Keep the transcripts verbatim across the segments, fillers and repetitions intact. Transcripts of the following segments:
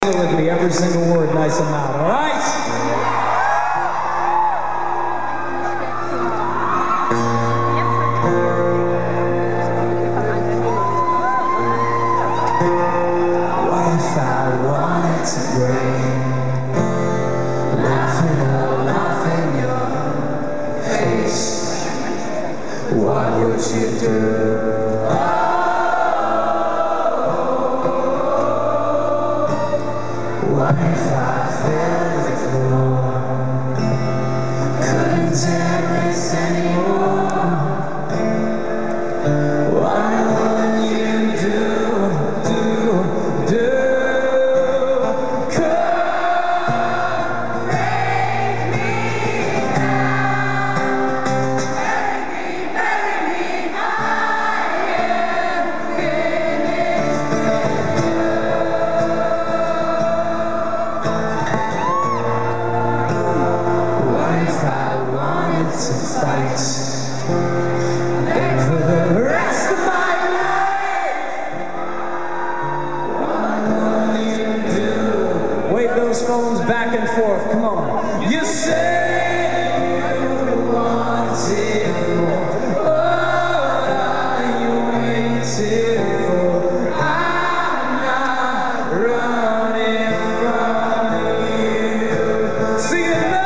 it with me, every single word nice and loud, all right? What if I wanted to bring laughing or laugh in your face? What would you do? What if I filled the floor? Couldn't take this anymore. What would you do, do, do? Could break me down, bury me, bury me high and finished with you. To fight and for the rest of my life, what will you do? Wave those phones back and forth, come on. You say you wanted more. What are you waiting for? I'm not running from you. See you now.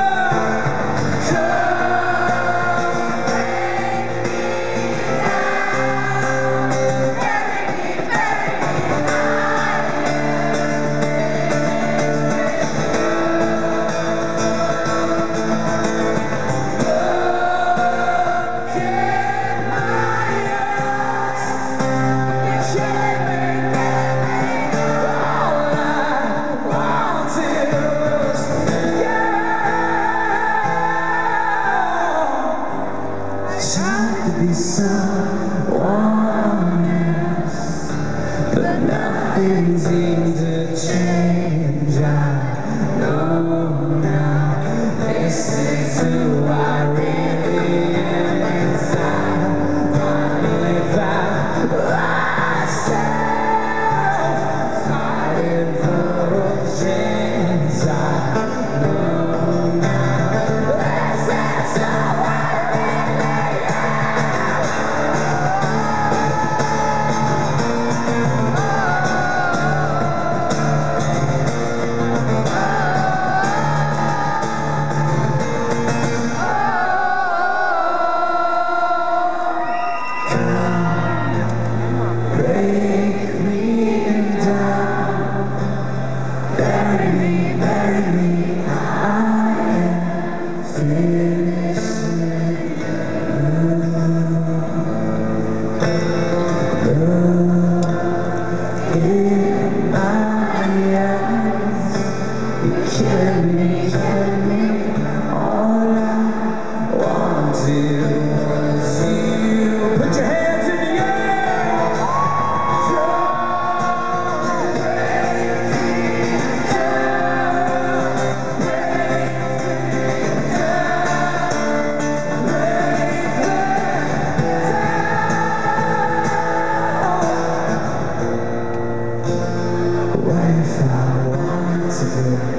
Trying to be someone else, but nothing seems to change. I know now this is who I really am inside. Finally found myself, fighting for a chance. I know now this is who I bury me, bury me, I am finished with you. Look in my eyes, you kill me, kill me. All I wanted was you. Put your hands in the air. What if I want to be